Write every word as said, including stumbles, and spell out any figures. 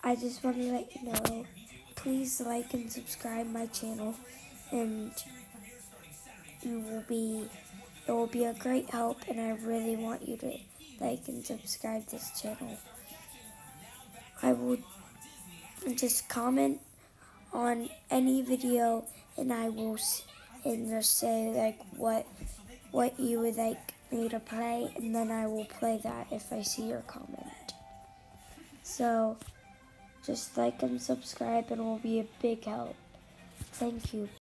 I just want to let you know, please like and subscribe my channel, and you will be, it will be a great help, and I really want you to like and subscribe this channel. I will just comment on any video, and I will and just say like what what you would like me to play, and then I will play that if I see your comment. So just like and subscribe, and it will be a big help. Thank you.